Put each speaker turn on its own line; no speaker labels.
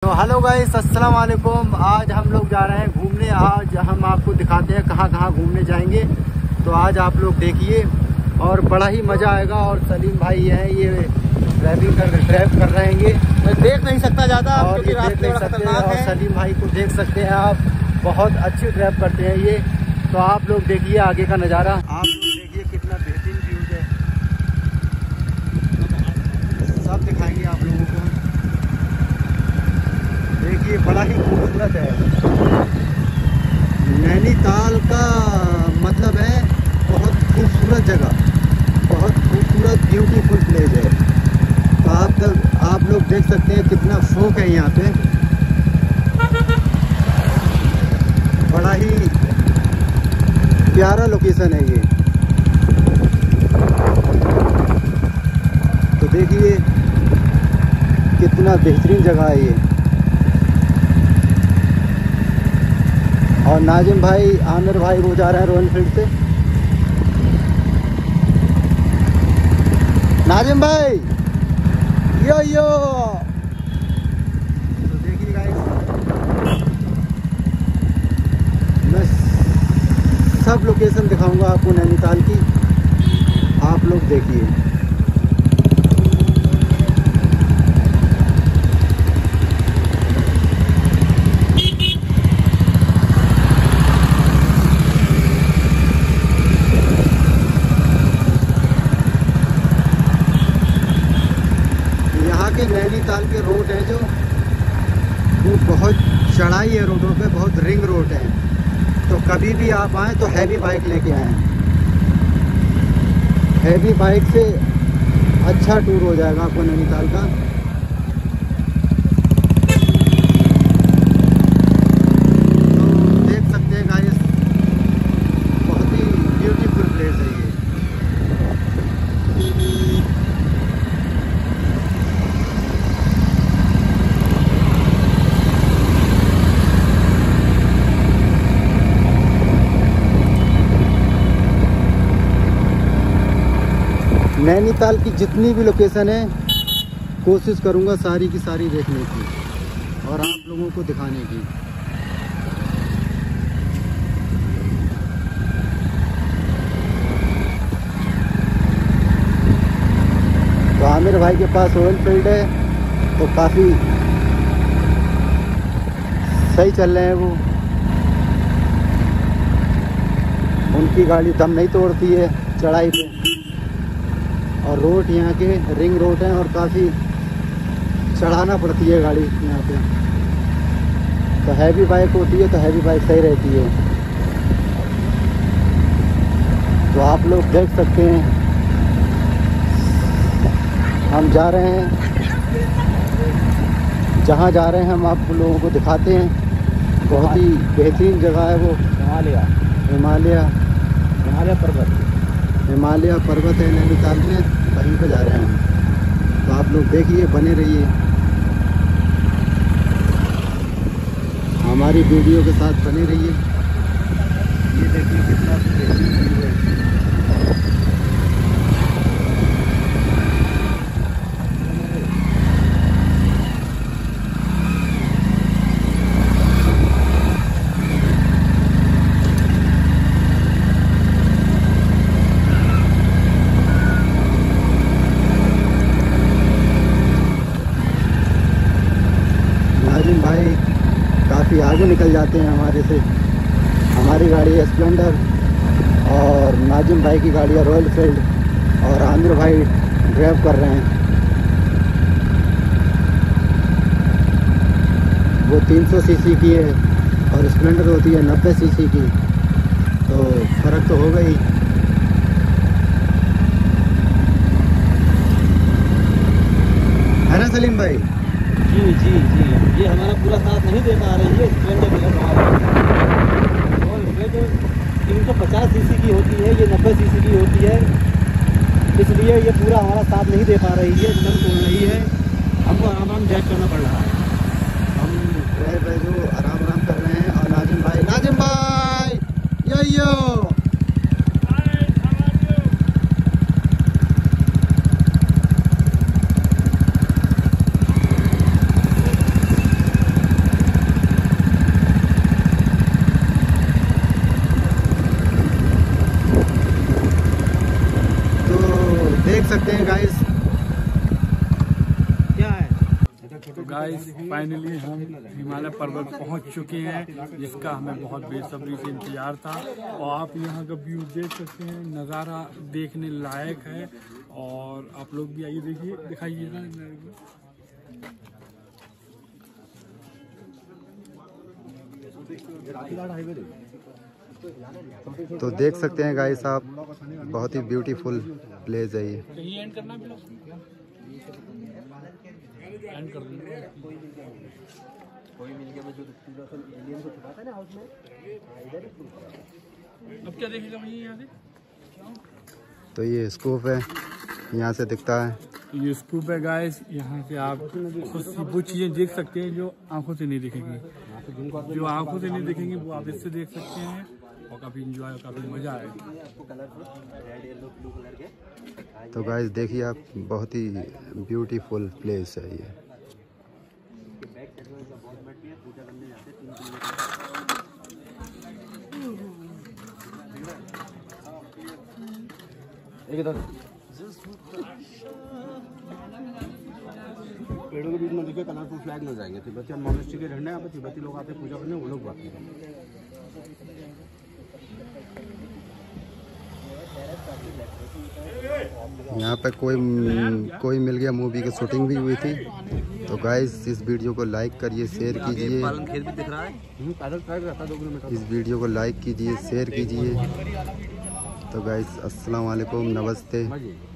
Hello guys, अस्सलाम वालेकुम। आज हम लोग जा रहे हैं घूमने। आज हम आपको दिखाते हैं कहाँ कहाँ घूमने जाएंगे। तो आज आप लोग देखिए और बड़ा ही मज़ा आएगा। और सलीम भाई हैं, ये ड्राइव कर रहे हैं।
मैं देख नहीं सकता ज़्यादा क्योंकि रास्ते बड़ा खतरनाक है।
सलीम भाई को देख सकते हैं आप, बहुत अच्छी ड्राइव करते हैं ये। तो आप लोग देखिए आगे का नज़ारा। आप लोग देखिए कितना बेहतरीन व्यूज है, सब दिखाएंगे आप लोगों को। देखिए बड़ा ही खूबसूरत है। नैनीताल का मतलब है बहुत खूबसूरत जगह, बहुत खूबसूरत ब्यूटीफुल प्लेस है। तो आप लोग देख सकते हैं कितना फोक है यहाँ पे। बड़ा ही प्यारा लोकेशन है ये। तो देखिए कितना बेहतरीन जगह है ये। और नाजिम भाई, आमिर भाई वो जा रहे हैं रॉयल एनफील्ड से। नाजिम भाई यो। तो देखिए गाइस, मैं सब लोकेशन दिखाऊंगा आपको नैनीताल की, आप लोग देखिए। नैनीताल के रोड है जो वो बहुत चढ़ाई है, रोडों पे बहुत रिंग रोड है। तो कभी भी आप आएँ तो हैवी बाइक लेके आएँ। हैवी बाइक से अच्छा टूर हो जाएगा आपको नैनीताल का। तो देख सकते हैं गाइस, बहुत ही ब्यूटीफुल प्लेस है ये। नैनीताल की जितनी भी लोकेशन है कोशिश करूंगा सारी की सारी देखने की और आप लोगों को दिखाने की। तो आमिर भाई के पास रॉयल एनफील्ड है तो काफ़ी सही चल रहे हैं वो। उनकी गाड़ी दम नहीं तोड़ती है चढ़ाई पे। और रोड यहाँ के रिंग रोड हैं और काफ़ी चढ़ाना पड़ती है गाड़ी यहाँ पे। तो हैवी बाइक होती है तो हैवी बाइक सही रहती है। तो आप लोग देख सकते हैं हम जा रहे हैं, जहाँ जा रहे हैं हम आप लोगों को दिखाते हैं। बहुत ही बेहतरीन जगह है वो। हिमालय पर्वत है नैनीताल में, वहीं पे जा रहे हैं हम। तो आप लोग देखिए, बने रहिए हमारी वीडियो के साथ, बने रहिए। ये देखिए कितना बेहतरीन व्यू है। भाई काफ़ी आगे निकल जाते हैं हमारे से। हमारी गाड़ी है स्प्लेंडर और नाजिम भाई की गाड़ी है रॉयल एनफील्ड और आमिर भाई ड्राइव कर रहे हैं। वो 300 सीसी की है और स्प्लेंडर होती है 90 सीसी की। तो फ़र्क तो होगा ही। है ना सलीम भाई?
जी, ये हमारा पूरा साथ नहीं दे पा रही है। स्प्लेंडर 350 सीसी की होती है, ये 90 सीसी की होती है, इसलिए ये पूरा हमारा साथ नहीं दे पा रही है, दम तोड़ रही है। हमको आराम ड्राइव करना पड़ रहा है।
हम ड्राइव जो आराम कर रहे हैं। और नाजिम भाई यो
गाइस फाइनली हम हिमालय पर्वत पहुंच चुके हैं, जिसका हमें बहुत बेसब्री से इंतजार था। और आप यहाँ का व्यू देख सकते हैं, नज़ारा देखने लायक है। और आप लोग भी आइए, देखिए, दिखाइए ना।
तो देख सकते हैं गाइस आप, बहुत ही ब्यूटीफुल प्लेस है ये।
कहीं एंड करना भी एंड कर दूंगा।
कोई मिल गया जो एलियन को छुपाता है ना हाउस में, इधर ही।
अब क्या देखेगा भैया यहाँ से?
तो ये स्कूप है, यहाँ से दिखता है।
ये स्कूप है गाइस, यहाँ से आप वो चीज़ें देख सकते हैं जो आंखों से नहीं दिखेंगी। जो आंखों से नहीं दिखेंगी वो आप इससे देख सकते हैं, और काफ़ी इंजॉय, काफ़ी मज़ा आएगा।
तो गाइस देखिए आप, बहुत ही ब्यूटीफुल प्लेस है ये।
पेड़ों के बीच में देखिए कलरफुल फ्लैग मिल जाएंगे। तिब्बती मॉनेस्ट्री के रहने यहाँ पे तिब्बती लोग आते हैं पूजा करने, वो लोग बात करें।
यहाँ पे कोई मिल गया मूवी की शूटिंग भी हुई थी। तो गाइस इस वीडियो को लाइक करिए, शेयर कीजिए।
खेत भी दिख रहा है, पैदल ट्रैक रहता है 2 किलोमीटर।
इस वीडियो को लाइक कीजिए, शेयर कीजिए। तो गाइस अस्सलाम वालेकुम, नमस्ते।